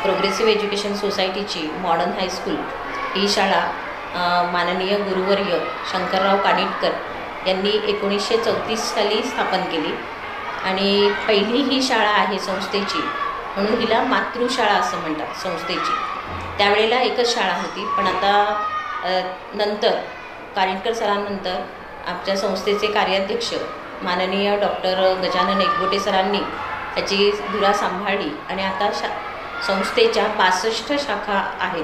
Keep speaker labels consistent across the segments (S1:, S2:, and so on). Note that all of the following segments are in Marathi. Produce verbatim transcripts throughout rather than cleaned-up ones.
S1: प्रोग्रेसिव्ह एज्युकेशन सोसायटीची मॉडर्न हायस्कूल ही शाळा माननीय गुरुवर्य शंकरराव कानिटकर यांनी एकोणीसशे चौतीस साली स्थापन केली आणि पहिली ही शाळा आहे संस्थेची, म्हणून हिला मातृशाळा असं म्हणतात संस्थेची. त्यावेळेला एकच शाळा होती, पण आता नंतर कानिटकर सरांनंतर आमच्या संस्थेचे कार्याध्यक्ष माननीय डॉक्टर गजानन एकबोटे सरांनी त्याची धुरा सांभाळली आणि आता शा संस्थेच्या पासष्ट शाखा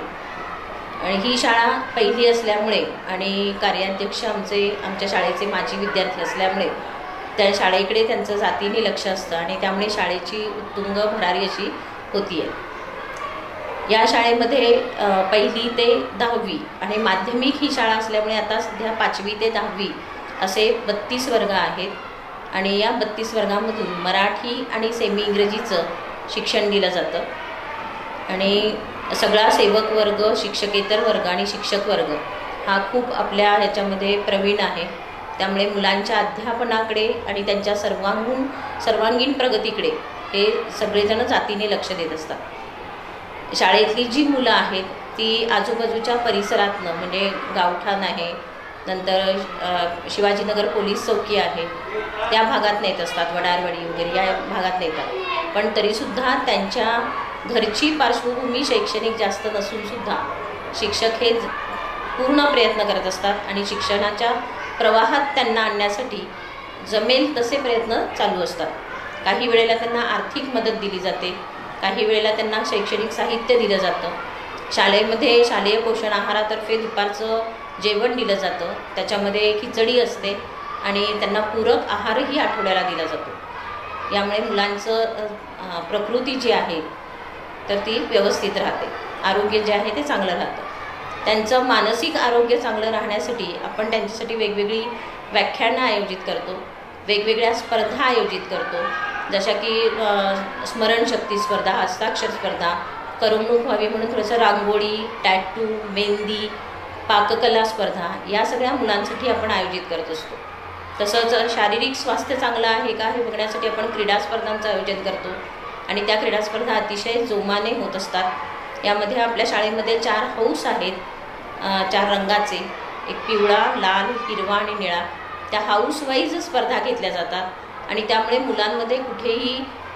S1: आहेत आणि ही शाळा पहिली असल्यामुळे आणि कार्याध्यक्ष आमचे आमच्या शाळेचे माजी विद्यार्थी असल्यामुळे त्या शाळेकडे त्यांचं जातीने लक्ष असतं आणि त्यामुळे शाळेची उत्तुंग भरारी अशी होती आहे. या शाळेमध्ये पहिली ते दहावी आणि माध्यमिक ही शाळा असल्यामुळे आता सध्या पाचवी ते दहावी असे बत्तीस वर्ग आहेत आणि या बत्तीस वर्गामधून मराठी आणि सेमी इंग्रजीचं शिक्षण दिलं जातं आणि सगळा सेवक वर्ग, शिक्षकेतर वर्ग आणि शिक्षक वर्ग हा खूप आपल्या ह्याच्यामध्ये प्रवीण आहे. त्यामुळे मुलांच्या अध्यापनाकडे आणि त्यांच्या सर्वांगीण सर्वांगीण प्रगतीकडे हे सगळेजण जातीने लक्ष देत असतात. शाळेतली जी मुलं आहेत ती आजूबाजूच्या परिसरातनं म्हणजे गावठाण आहे, नंतर शिवाजीनगर पोलीस चौकी आहे, त्या भागात नेत असतात, वडारवाडी वगैरे या भागात नेतात. पण तरीसुद्धा त्यांच्या घरची पार्श्वभूमी शैक्षणिक जास्त नसूनसुद्धा शिक्षक हे पूर्ण प्रयत्न करत असतात आणि शिक्षणाच्या प्रवाहात त्यांना आणण्यासाठी जमेल तसे प्रयत्न चालू असतात. काही वेळेला त्यांना आर्थिक मदत दिली जाते, काही वेळेला त्यांना शैक्षणिक साहित्य दिलं जातं. शाळेमध्ये शालेय पोषण आहारातर्फे दुपारचं जेवण दिलं जातं, त्याच्यामध्ये खिचडी असते आणि त्यांना पूरक आहारही आठवड्याला दिला जातो. यामुळे मुलांचं प्रकृती जी आहे तर ती व्यवस्थित राहते, आरोग्य जे आहे ते चांगलं राहतं. त्यांचं मानसिक आरोग्य चांगलं राहण्यासाठी आपण त्यांच्यासाठी वेगवेगळी व्याख्यानं आयोजित करतो, वेगवेगळ्या स्पर्धा आयोजित करतो, जशा की स्मरणशक्ती स्पर्धा, हस्ताक्षर स्पर्धा, करमणूक व्हावी म्हणून थोडंसं रांगोळी, टॅटू, मेहंदी, पाककला स्पर्धा या सगळ्या मुलांसाठी आपण आयोजित करत असतो. तसंच शारीरिक स्वास्थ्य चांगलं आहे का हे बघण्यासाठी आपण क्रीडा स्पर्धांचं आयोजन करतो आणि त्या क्रीडा स्पर्धा अतिशय जोमाने होत असतात. यामध्ये आपल्या शाळेमध्ये चार हाऊस आहेत, चार रंगाचे, एक पिवळा, लाल, हिरवा आणि निळा. त्या हाऊस वाईज स्पर्धा घेतल्या जातात आणि त्यामुळे मुलांमध्ये कुठेही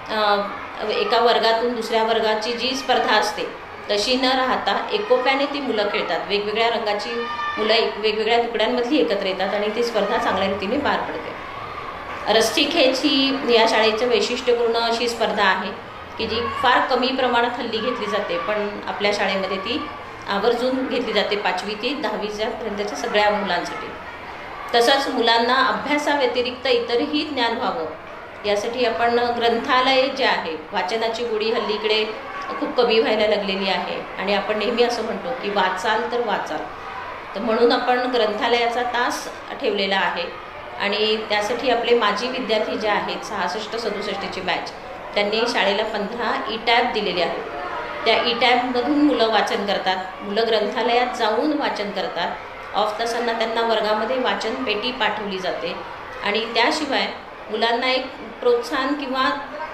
S1: एका वर्गातून दुसऱ्या वर्गाची जी स्पर्धा असते तशी न राहता एकोप्याने ती मुलं खेळतात. वेगवेगळ्या रंगाची मुलं एक वेगवेगळ्या तुकड्यांमधली एकत्र येतात आणि ती स्पर्धा चांगल्या रीतीने पार पडते. रस्सीखेच ही या शाळेचं वैशिष्ट्यपूर्ण अशी स्पर्धा आहे की जी फार कमी प्रमाणात हल्ली घेतली जाते, पण आपल्या शाळेमध्ये ती आवर्जून घेतली जाते पाचवी ते दहावीच्यापर्यंतच्या सगळ्या मुलांसाठी. तसंच मुलांना अभ्यासाव्यतिरिक्त इतरही ज्ञान व्हावं यासाठी आपण ग्रंथालय जे आहे, वाचनाची गोडी हल्लीकडे खूप कमी व्हायला लागलेली आहे आणि आपण नेहमी असं म्हणतो की वाचाल तर वाचाल, तर म्हणून आपण ग्रंथालयाचा तास ठेवलेला आहे आणि त्यासाठी आपले माजी विद्यार्थी जे आहेत सहासष्ट सदुसष्टची बॅच त्यांनी शाळेला पंधरा ई टॅब दिलेले आहेत. त्या ई टॅबमधून मुलं वाचन करतात, मुलं ग्रंथालयात जाऊन वाचन करतात. ऑफ तासांना त्यांना वर्गामध्ये वाचन पेटी पाठवली जाते आणि त्याशिवाय मुलांना एक प्रोत्साहन किंवा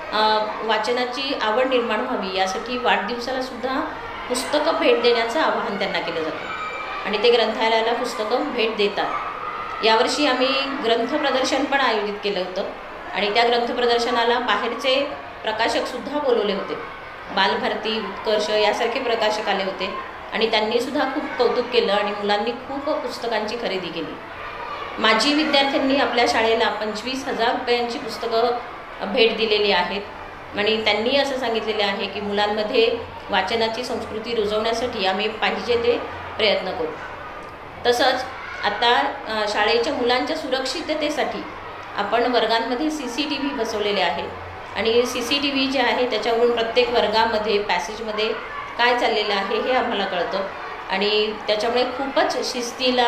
S1: वाचनाची आवड निर्माण व्हावी यासाठी वाढदिवसालासुद्धा पुस्तकं भेट देण्याचं आवाहन त्यांना केलं जातं आणि ते ग्रंथालयाला पुस्तकं भेट देतात. यावर्षी आम्ही ग्रंथ प्रदर्शन पण आयोजित केलं होतं आणि त्या ग्रंथ प्रदर्शनाला बाहेरचे प्रकाशकसुद्धा बोलवले होते. बालभारती, उत्कर्ष यासारखे प्रकाशक आले होते आणि त्यांनीसुद्धा खूप कौतुक केलं आणि मुलांनी खूप पुस्तकांची खरेदी केली. माजी विद्यार्थ्यांनी आपल्या शाळेला पंचवीस हजार रुपयांची पुस्तकं भेट दिलेली आहेत आणि त्यांनी असं सांगितलेले आहे की मुलांमध्ये वाचनाची संस्कृती रुजवण्यासाठी आम्ही पाहिजे ते प्रयत्न करू. तसंच आता शाळेच्या मुलांच्या सुरक्षिततेसाठी आपण वर्गांमध्ये सी सी टी व्ही बसवलेले आहे आणि C C T V J आहे त्याच्यावरून प्रत्येक वर्गामध्ये पॅसेजमध्ये काय चाललेलं आहे हे आम्हाला कळतं आणि त्याच्यामुळे खूपच शिस्तीला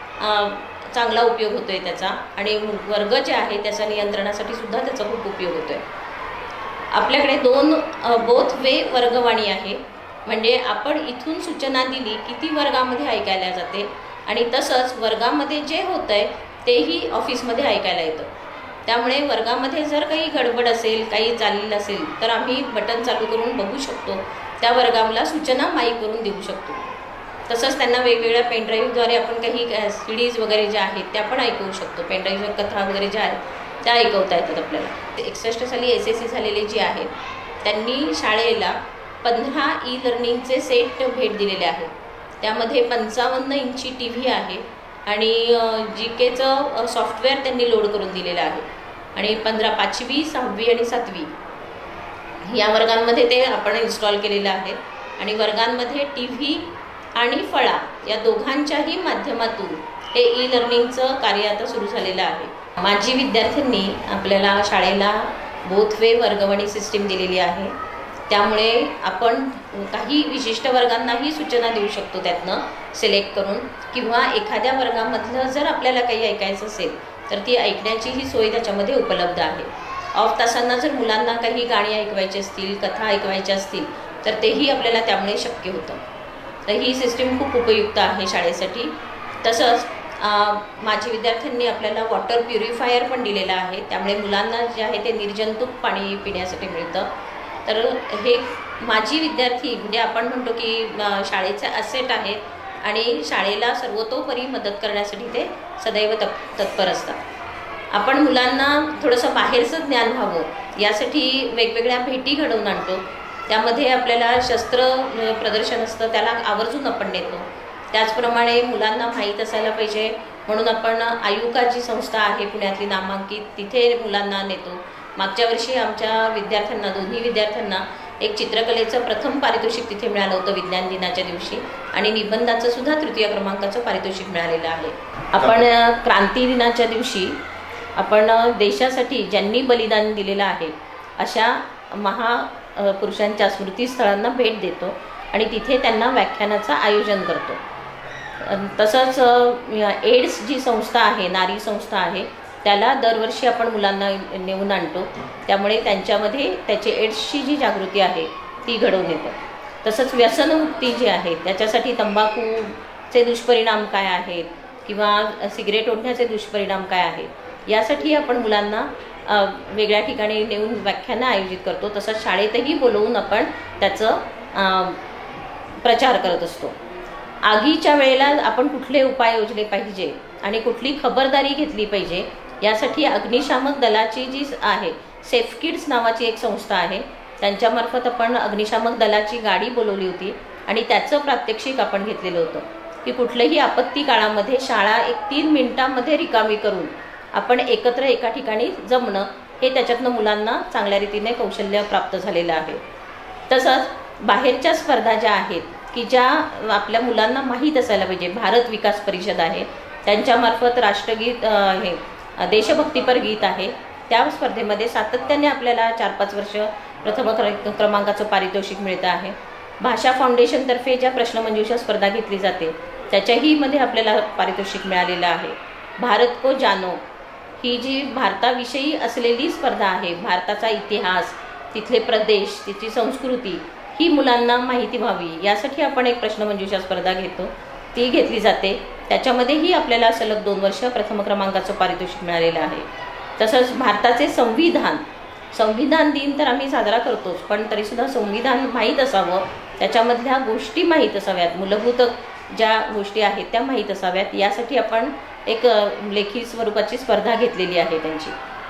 S1: चांगला उपयोग होतो आहे त्याचा आणि वर्ग जे आहे त्याच्या नियंत्रणासाठी सुद्धा त्याचा खूप उपयोग होतो आहे. आपल्याकडे दोन बोथ वे वर्गवाणी आहे, म्हणजे आपण इथून सूचना दिली की ती वर्गामध्ये ऐकायला जाते आणि तसंच वर्गामध्ये जे होतं आहे तेही ऑफिसमध्ये ऐकायला येतं. त्यामुळे वर्गामध्ये जर काही गडबड असेल, काही चाललेलं असेल तर आम्ही बटन चालू करून बघू शकतो त्या वर्गाला सूचना माईक करून देऊ शकतो. तसंच त्यांना वेगवेगळ्या पेनड्राईव्हद्वारे आपण काही सी डीज वगैरे ज्या आहेत त्या पण ऐकवू शकतो. पेनड्राईव्हवर कथा वगैरे ज्या आहेत त्या ऐकवता येतात आपल्याला. एकसष्ट साली एस एस सी झालेले जे आहेत त्यांनी शाळेला पंधरा ई लर्निंगचे सेट भेट दिलेले आहेत. त्यामध्ये पंचावन्न इंची टी व्ही आहे आणि जी केचं सॉफ्टवेअर त्यांनी लोड करून दिलेलं आहे. आणि पंधरा पाचवी सहावी आणि सातवी या वर्गांमध्ये ते आपण इन्स्टॉल केलेलं आहे. आणि वर्गांमध्ये टी व्ही आणि फळा या दोघांच्याही माध्यमातून हे ई लर्निंगचं कार्य आता सुरू झालेलं आहे. माजी विद्यार्थ्यांनी आपल्याला शाळेला बोथ वे वर्गवाणी सिस्टीम दिलेली आहे. त्यामुळे आपण काही विशिष्ट वर्गांनाही सूचना देऊ शकतो त्यातनं सिलेक्ट करून, किंवा एखाद्या वर्गामधलं जर आपल्याला काही ऐकायचं असेल तर ती ऐकण्याचीही सोय त्याच्यामध्ये उपलब्ध आहे. ऑफ तासांना जर मुलांना काही गाणी ऐकवायची असतील, कथा ऐकवायच्या असतील तर तेही आपल्याला त्यामुळे शक्य होतं. तर ही सिस्टीम खूप उपयुक्त आहे शाळेसाठी. तसंच माझ्या विद्यार्थ्यांनी आपल्याला वॉटर प्युरिफायर पण दिलेलं आहे. त्यामुळे मुलांना जे आहे ते निर्जंतुक पाणी पिण्यासाठी मिळतं. तर हे माजी विद्यार्थी म्हणजे आपण म्हणतो की शाळेचे ॲसेट आहेत आणि शाळेला सर्वतोपरी मदत करण्यासाठी ते सदैव तत् तत्पर असतात. आपण मुलांना थोडंसं बाहेरचं ज्ञान व्हावं यासाठी वेगवेगळ्या भेटी घडवून आणतो. त्यामध्ये आपल्याला शस्त्र प्रदर्शन असतं, त्याला आवर्जून आपण नेतो. त्याचप्रमाणे मुलांना माहीत असायला पाहिजे म्हणून आपण आयुका जी संस्था आहे पुण्यातली नामांकित, तिथे मुलांना नेतो. मागच्या वर्षी आमच्या विद्यार्थ्यांना, दोन्ही विद्यार्थ्यांना एक चित्रकलेचं प्रथम पारितोषिक तिथे मिळालं होतं विज्ञान दिनाच्या दिवशी, आणि निबंधाचं सुद्धा तृतीय क्रमांकाचं पारितोषिक मिळालेलं आहे. आपण क्रांती दिनाच्या दिवशी आपण देशासाठी ज्यांनी बलिदान दिलेलं आहे अशा महापुरुषांच्या स्मृतीस्थळांना भेट देतो आणि तिथे त्यांना व्याख्यानाचं आयोजन करतो. तसंच एड्स जी संस्था आहे, नारी संस्था आहे, त्याला दरवर्षी आपण मुलांना नेऊन आणतो. त्यामुळे त्यांच्यामध्ये त्याची एड्सची जी जागृती आहे ती घडवून येतं. तसंच व्यसनमुक्ती जी आहे त्याच्यासाठी तंबाखूचे दुष्परिणाम काय आहेत किंवा सिगरेट ओढण्याचे दुष्परिणाम काय आहेत यासाठी आपण मुलांना वेगळ्या ठिकाणी नेऊन व्याख्यानं आयोजित करतो. तसंच शाळेतही बोलवून आपण त्याचं प्रचार करत असतो. आगीच्या वेळेला आपण कुठले उपाय योजले पाहिजे आणि कुठली खबरदारी घेतली पाहिजे यासाठी अग्निशामक दलाची जी आहे, सेफ किड्स नावाची एक संस्था आहे, त्यांच्यामार्फत आपण अग्निशामक दलाची गाडी बोलवली होती आणि त्याचं प्रात्यक्षिक आपण घेतलेलं होतं की कुठल्याही आपत्ती काळामध्ये शाळा एक तीन मिनिटांमध्ये रिकामी करून आपण एकत्र एका ठिकाणी जमणं, हे त्याच्यातनं मुलांना चांगल्या रीतीने कौशल्य प्राप्त झालेलं आहे. तसंच बाहेरच्या स्पर्धा ज्या आहेत की ज्या आपल्या मुलांना माहीत असायला पाहिजे, भारत विकास परिषद आहे, त्यांच्यामार्फत राष्ट्रगीत हे देशभक्तीपर गीत आहे, त्या स्पर्धेमध्ये सातत्याने आपल्याला चार पाच वर्ष प्रथम क्रमांकाचं पारितोषिक मिळतं आहे. भाषा फाउंडेशनतर्फे ज्या प्रश्नमंजुषा स्पर्धा घेतली जाते त्याच्याही मध्ये आपल्याला पारितोषिक मिळालेलं आहे. भारत को जानो ही जी भारताविषयी असलेली स्पर्धा आहे, भारताचा इतिहास, तिथले प्रदेश, तिची संस्कृती ही मुलांना माहिती व्हावी यासाठी आपण एक प्रश्नमंजुषा स्पर्धा घेतो, ती घेतली जाते. त्याच्यामध्येही आपल्याला सलग दोन वर्ष प्रथम क्रमांकाचं पारितोषिक मिळालेलं आहे. तसंच भारताचे संविधान संविधान दिन तर आम्ही साजरा करतोच, पण तरीसुद्धा संविधान माहीत असावं, त्याच्यामधल्या गोष्टी माहीत असाव्यात, मूलभूत ज्या गोष्टी आहेत त्या माहीत असाव्यात यासाठी आपण एक लेखी स्वरूपाची स्पर्धा घेतलेली आहे त्यांची.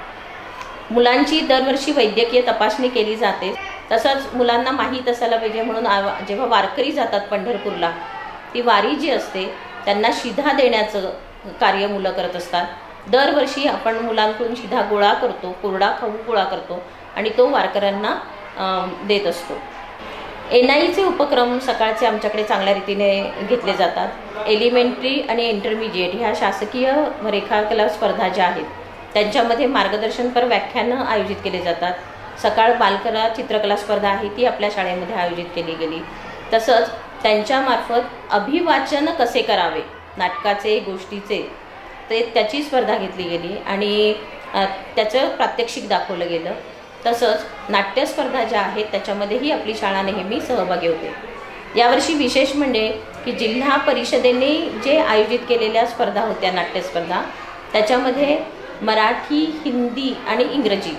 S1: मुलांची दरवर्षी वैद्यकीय तपासणी केली जाते. तसंच मुलांना माहीत असायला पाहिजे म्हणून जेव्हा वारकरी जातात पंढरपूरला, ती वारी जी असते त्यांना शिधा देण्याचं कार्य मुलं करत असतात. दरवर्षी आपण मुलांकडून शिधा गोळा करतो, कोरडा खाऊ गोळा करतो आणि तो वारकऱ्यांना देत असतो. एन आयचे उपक्रम सकाळचे आमच्याकडे चांगल्या रीतीने घेतले जातात. एलिमेंटरी आणि इंटरमिजिएट ह्या शासकीय रेखाकला स्पर्धा ज्या आहेत त्यांच्यामध्ये मार्गदर्शनपर व्याख्यानं आयोजित केले जातात. सकाळ बालकला चित्रकला स्पर्धा आहे ती आपल्या शाळेमध्ये आयोजित केली गेली. तसंच त्यांच्यामार्फत अभिवाचन कसे करावे नाटकाचे, गोष्टीचे, ते त्याची स्पर्धा घेतली गेली आणि त्याचं प्रात्यक्षिक दाखवलं गेलं. तसंच नाट्यस्पर्धा ज्या आहेत त्याच्यामध्येही आपली शाळा नेहमी सहभागी होते. यावर्षी विशेष म्हणजे की जिल्हा परिषदेने जे आयोजित केलेल्या स्पर्धा होत्या नाट्यस्पर्धा, त्याच्यामध्ये मराठी, हिंदी आणि इंग्रजी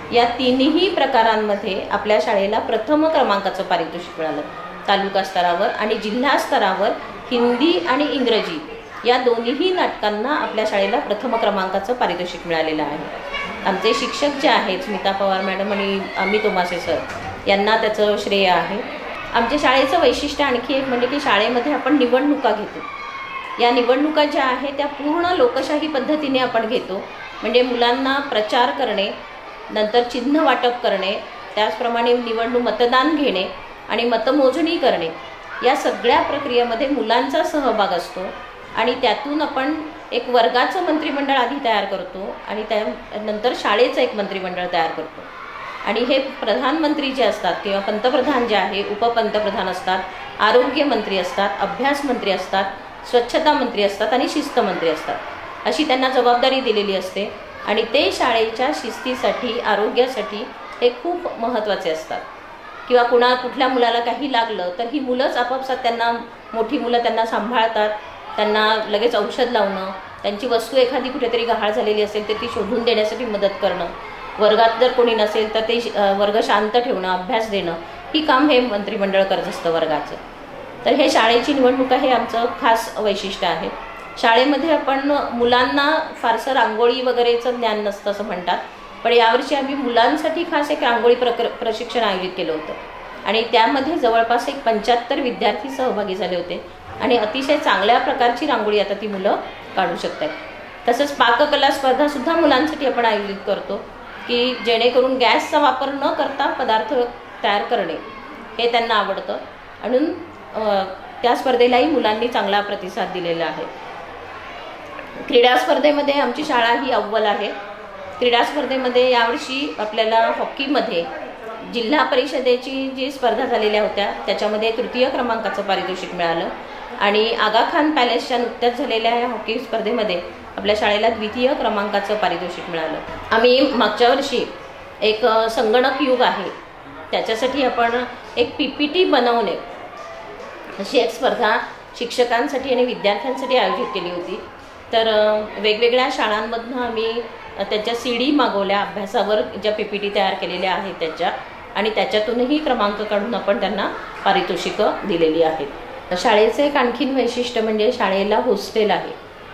S1: या तिन्ही प्रकारांमध्ये आपल्या शाळेला प्रथम क्रमांकाचं पारितोषिक मिळालं. तालुका स्तरावर आणि जिल्हा स्तरावर हिंदी आणि इंग्रजी या दोन्हीही नाटकांना आपल्या शाळेला प्रथम क्रमांकाचं पारितोषिक मिळालेलं आहे. आमचे शिक्षक जे आहेत स्मिता पवार मॅडम आणि अमित उमासे सर यांना त्याचं श्रेय आहे. आमच्या शाळेचं वैशिष्ट्य आणखी एक म्हणजे की शाळेमध्ये आपण निवडणुका घेतो. या निवडणुका ज्या आहेत त्या पूर्ण लोकशाही पद्धतीने आपण घेतो. म्हणजे मुलांना प्रचार करणे, नंतर चिन्ह वाटप करणे, त्याचप्रमाणे निवडणूक मतदान घेणे आणि मतमोजणी करणे या सगळ्या प्रक्रियेमध्ये मुलांचा सहभाग असतो. आणि त्यातून आपण एक वर्गाचं मंत्रिमंडळ आधी तयार करतो आणि त्यानंतर शाळेचं एक मंत्रिमंडळ तयार करतो. आणि हे प्रधानमंत्री जे असतात किंवा पंतप्रधान जे आहे, उपपंतप्रधान असतात, आरोग्यमंत्री असतात, अभ्यास मंत्री असतात, स्वच्छता मंत्री असतात आणि शिस्त मंत्री असतात, अशी त्यांना जबाबदारी दिलेली असते. आणि ते शाळेच्या शिस्तीसाठी, आरोग्यासाठी हे खूप महत्त्वाचे असतात. किंवा कुणा कुठल्या मुलाला काही लागलं तर ही मुलंच आपापसात त्यांना, मोठी मुलं त्यांना सांभाळतात, त्यांना लगेच औषध लावणं, त्यांची वस्तू एखादी कुठेतरी गहाळ झालेली असेल तर ती शोधून देण्यासाठी मदत करणं, वर्गात जर कोणी नसेल तर ते वर्ग शांत ठेवणं, अभ्यास देणं, ही काम हे मंत्रिमंडळ करत असतं वर्गाचं. तर हे शाळेची निवडणुका हे आमचं खास वैशिष्ट्य आहे. शाळेमध्ये आपण मुलांना फारसं रांगोळी वगैरेचं ज्ञान नसतं असं म्हणतात, पण यावर्षी आम्ही मुलांसाठी खास एक रांगोळी प्रक्र प्रशिक्षण आयोजित केलं होतं आणि त्यामध्ये जवळपास एक पंच्याहत्तर विद्यार्थी सहभागी झाले होते आणि अतिशय चांगल्या प्रकारची रांगोळी आता ती मुलं काढू शकतात. तसंच पाककला स्पर्धासुद्धा मुलांसाठी आपण आयोजित करतो की जेणेकरून गॅसचा वापर न करता पदार्थ तयार करणे हे त्यांना आवडतं. म्हणून त्या स्पर्धेलाही मुलांनी चांगला प्रतिसाद दिलेला आहे. क्रीडा स्पर्धेमध्ये आमची शाळा ही अव्वल आहे. क्रीडा स्पर्धेमध्ये यावर्षी आपल्याला हॉकीमध्ये जिल्हा परिषदेची जी स्पर्धा झालेल्या होत्या त्याच्यामध्ये तृतीय क्रमांकाचं पारितोषिक मिळालं आणि आगा खान पॅलेसच्या नुकत्याच झालेल्या या हॉकी स्पर्धेमध्ये आपल्या शाळेला द्वितीय क्रमांकाचं पारितोषिक मिळालं. आम्ही मागच्या वर्षी एक संगणक युग आहे त्याच्यासाठी आपण एक पी पी टी बनवणे अशी एक स्पर्धा शिक्षकांसाठी आणि विद्यार्थ्यांसाठी आयोजित केली होती. तर वेगवेगळ्या शाळांमधून आम्ही त्याच्या सी डी मागवल्या, अभ्यासावर ज्या पी पी टी तयार केलेल्या आहेत त्याच्या, आणि त्याच्यातूनही क्रमांक काढून आपण त्यांना पारितोषिकं दिलेली आहेत. शाळेचं एक आणखीन वैशिष्ट्य म्हणजे शाळेला हॉस्टेल आहे.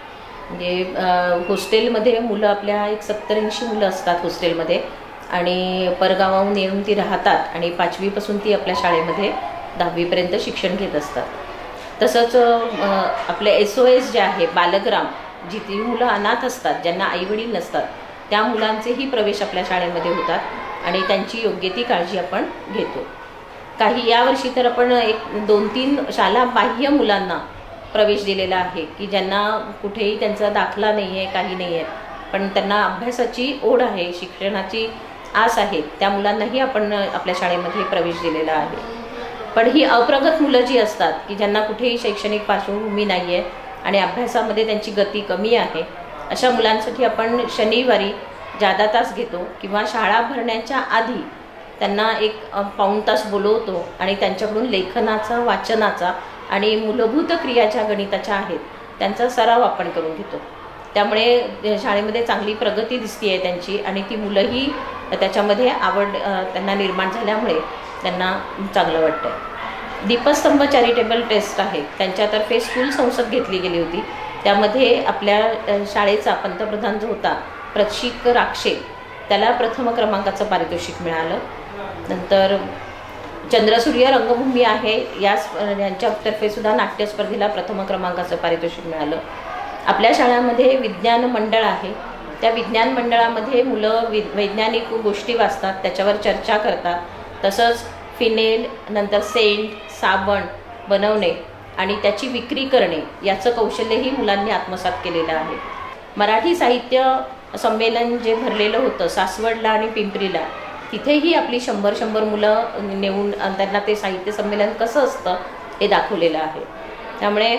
S1: म्हणजे हॉस्टेलमध्ये मुलं आपल्या एक सत्तर ऐंशी मुलं असतात हॉस्टेलमध्ये आणि परगावाहून येऊन ती राहतात आणि पाचवीपासून ती आपल्या शाळेमध्ये दहावीपर्यंत शिक्षण घेत असतात. तसंच आपले एस ओ एस जे आहे बालग्राम, जिथे मुलं अनाथ असतात, ज्यांना आईवडील नसतात, त्या मुलांचेही प्रवेश आपल्या शाळेमध्ये होतात आणि त्यांची योग्य ती काळजी आपण घेतो. काही यावर्षी तर आपण एक दोन तीन शाळा बाह्य मुलांना प्रवेश दिलेला आहे की ज्यांना कुठेही त्यांचा दाखला नाही आहे, काही नाही आहे, पण त्यांना अभ्यासाची ओढ आहे, शिक्षणाची आस आहे, त्या मुलांनाही आपण आपल्या शाळेमध्ये प्रवेश दिलेला आहे. पण ही अप्रगत मुलं जी असतात की ज्यांना कुठेही शैक्षणिक पार्श्वभूमी नाही आहे आणि अभ्यासामध्ये त्यांची गती कमी आहे, अशा मुलांसाठी आपण शनिवारी जादा तास घेतो किंवा शाळा भरण्याच्या आधी त्यांना एक पाऊण तास बोलवतो आणि त्यांच्याकडून लेखनाचा, वाचनाचा आणि मूलभूत क्रिया ज्या गणिताच्या आहेत त्यांचा सराव आपण करून घेतो. त्यामुळे शाळेमध्ये चांगली प्रगती दिसते आहे त्यांची आणि ती मुलंही त्याच्यामध्ये आवड त्यांना निर्माण झाल्यामुळे त्यांना चांगलं वाटतं. दीपस्तंभ चॅरिटेबल ट्रस्ट आहे त्यांच्यातर्फे स्कूल संसद घेतली गेली होती. त्यामध्ये आपल्या शाळेचा पंतप्रधान जो होता प्रशिक राक्षे त्याला प्रथम क्रमांकाचं पारितोषिक मिळालं. नंतर चंद्रसूर्य रंगभूमी आहे या यांच्यातर्फे सुद्धा नाट्य स्पर्धेला प्रथम क्रमांकाचं पारितोषिक मिळालं. आपल्या शाळांमध्ये विज्ञान मंडळ आहे. त्या विज्ञान मंडळामध्ये मुलं वि वैज्ञानिक गोष्टी वाचतात, त्याच्यावर चर्चा करतात. तसंच फिनेल, नंतर सेंट, साबण बनवणे आणि त्याची विक्री करणे याचं कौशल्यही मुलांनी आत्मसात केलेलं आहे. मराठी साहित्य संमेलन जे भरलेलं होतं सासवडला आणि पिंपरीला, तिथेही आपली शंभर शंभर मुलं नेऊन त्यांना ते साहित्य संमेलन कसं असतं हे दाखवलेलं आहे. त्यामुळे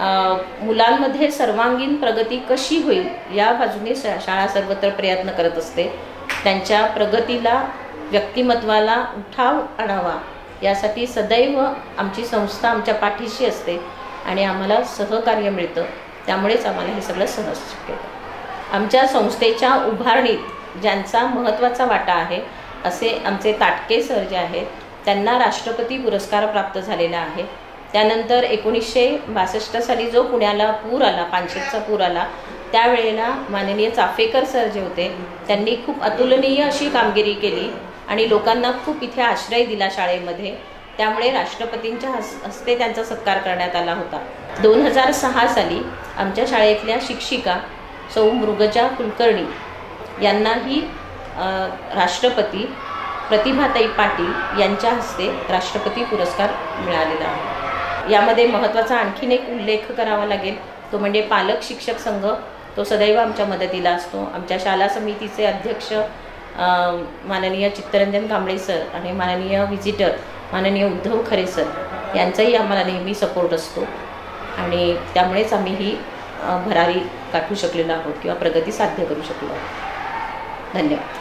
S1: मुलांमध्ये सर्वांगीण प्रगती कशी होईल या बाजूने शाळा सर्वत्र प्रयत्न करत असते. त्यांच्या प्रगतीला, व्यक्तिमत्वाला उठाव आणावा यासाठी सदैव आमची संस्था आमच्या पाठीशी असते आणि आम्हाला सहकार्य मिळतं. त्यामुळेच आम्हाला हे सगळं सहज शक्य होतं. आमच्या संस्थेच्या उभारणीत ज्यांचा महत्त्वाचा वाटा आहे असे आमचे ताटके सर जे आहेत त्यांना राष्ट्रपती पुरस्कार प्राप्त झालेला आहे। त्यानंतर एकोणीसशे बासष्ट साली जो पुण्याला पूर आला, पानशेतचा पूर आला, त्यावेळेला माननीय चाफेकर सर जे होते त्यांनी खूप अतुलनीय अशी कामगिरी केली आणि लोकांना खूप इथे आश्रय दिला शाळेमध्ये, त्यामुळे राष्ट्रपतींच्या हस हस्ते त्यांचा सत्कार करण्यात आला होता। दोन हजार सहा साली आमच्या शाळेतल्या शिक्षिका सौ मृगजा कुलकर्णी यांनाही राष्ट्रपती प्रतिभाताई पाटील यांच्या हस्ते राष्ट्रपती पुरस्कार मिळालेला आहे। यामध्ये महत्त्वाचा आणखीन एक उल्लेख करावा लागेल तो म्हणजे पालक शिक्षक संघ, तो सदैव आमच्या मदतीला असतो। आमच्या शाळा समितीचे अध्यक्ष माननीय चित्तरंजन कांबळे सर आणि माननीय व्हिजिटर माननीय उद्धव खरे सर यांचाही आम्हाला नेहमी सपोर्ट असतो आणि त्यामुळेच आम्ही ही भरारी गाठू शकलेलो आहोत किंवा प्रगती साध्य करू शकलो आहोत। धन्यवाद।